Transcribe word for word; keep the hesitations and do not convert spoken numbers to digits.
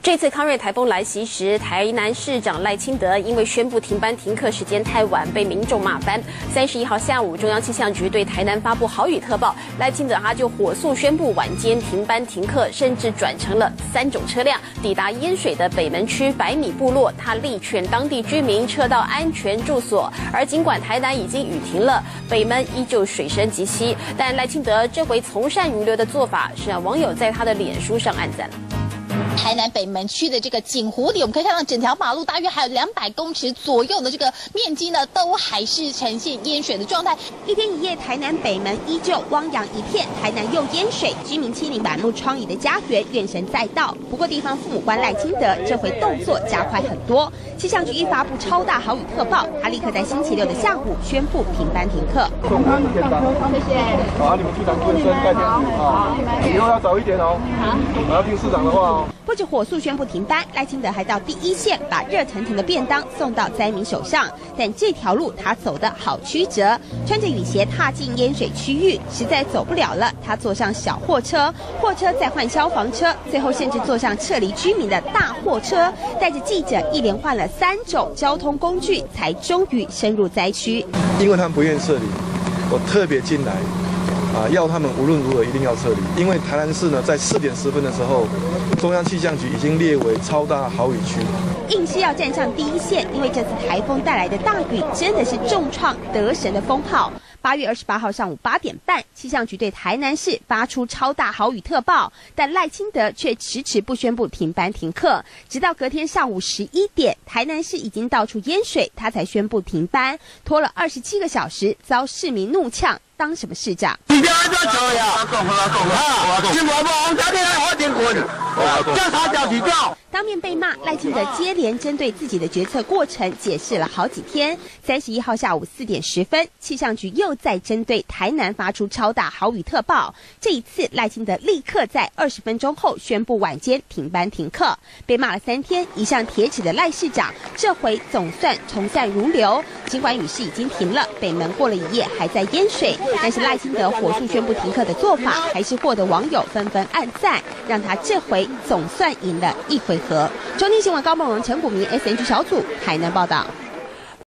这次康瑞台风来袭时，台南市长赖清德因为宣布停班停课时间太晚，被民众骂翻。三十一号下午，中央气象局对台南发布豪雨特报，赖清德他就火速宣布晚间停班停课，甚至转成了三种车辆抵达淹水的北门区百米部落，他力劝当地居民撤到安全住所。而尽管台南已经雨停了，北门依旧水深及膝，但赖清德这回从善如流的做法，是让网友在他的脸书上按赞了。 台南北门区的这个景湖里，我们可以看到整条马路大约还有两百公尺左右的这个面积呢，都还是呈现淹水的状态。 一天一夜，台南北门依旧汪洋一片，台南又淹水，居民亲临满目疮痍的家园，怨声载道。不过，地方父母官赖清德这回动作加快很多，气象局一发布超大豪雨特报，他立刻在星期六的下午宣布停班停课。 谢谢。好，你们去当健身盖天啊，以后要早一点哦。好，我要听市长的话哦。 不止火速宣布停班，赖清德还到第一线把热腾腾的便当送到灾民手上。但这条路他走得好曲折，穿着雨鞋踏进淹水区域，实在走不了了。他坐上小货车，货车再换消防车，最后甚至坐上撤离居民的大货车，带着记者一连换了三种交通工具，才终于深入灾区。 因为他们不愿意撤离，我特别进来。 啊，要他们无论如何一定要撤离，因为台南市呢，在四点十分的时候，中央气象局已经列为超大豪雨区， 硬是要站上第一线，因为这次台风带来的大雨真的是重创得神的风炮。八月二十八号上午八点半，气象局对台南市发出超大豪雨特报，但赖清德却迟迟不宣布停班停课，直到隔天上午十一点，台南市已经到处淹水，他才宣布停班，拖了二十七个小时，遭市民怒呛。 当什么市长？你不要再吵呀！讲好讲好，新闻部王家店来点滚，叫他叫举报。当面被骂，赖清德接连针对自己的决策过程解释了好几天。三十一号下午四点十分，气象局又再针对台南发出超大豪雨特报。这一次，赖清德立刻在二十分钟后宣布晚间停班停课。被骂了三天，一向铁齿的赖市长，这回总算从善如流。尽管雨势已经停了，北门过了一夜还在淹水。 但是赖清德火速宣布停课的做法，还是获得网友纷纷按赞，让他这回总算赢了一回合。中天新闻高梦荣、陈谷明 S N G 小组台南报道。